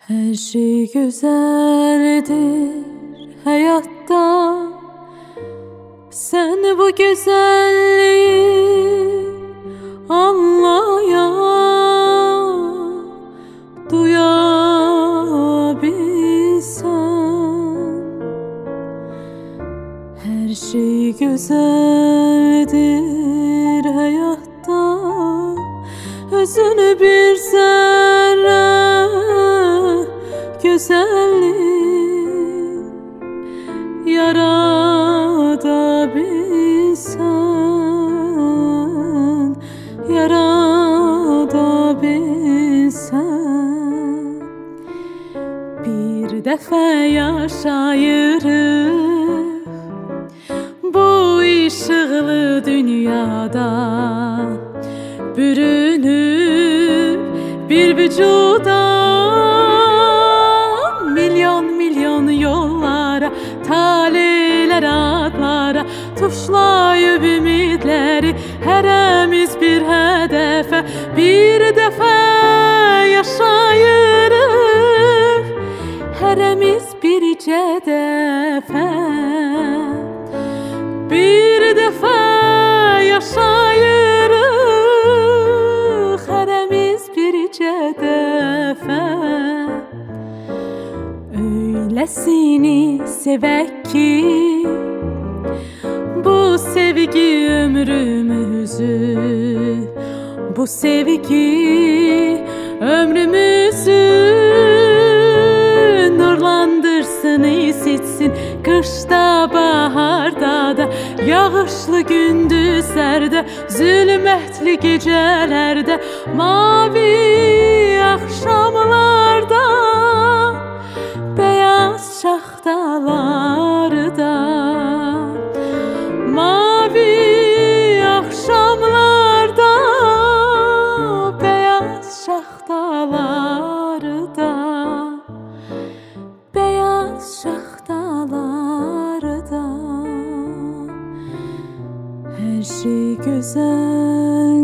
Her şey güzeldir hayatta. Sen bu güzelliği anlayan, duyabilsen. Her şey güzeldir hayatta. Özünü bir zerre güzellik yaratabilsen, yaratabilsen. Bir defa yaşayırıq bu ışıqlı dünyada, bürünüb bir vücuda. Milyon milyon yollara, taleler adlara tuşlayıb ümidləri, hərəmiz bir hədəfə bir dəfə yaşayırıq. Hərəmiz bircə dəfə, bir dəfə yaşayırıq. Hərəmiz bircə dəfə. Öylesini sevək ki, bu sevgi ömrümüzü, bu sevgi ömrümüzü nurlandırsın, isitsin. Qışda, baharda da, yağışlı gündüzlərdə, zülmətli gecələrdə, mavi axşamlarda, beyaz şaxtalarda. Mavi axşamlarda, beyaz şaxtalarda, beyaz şaxtalarda. Her şey güzel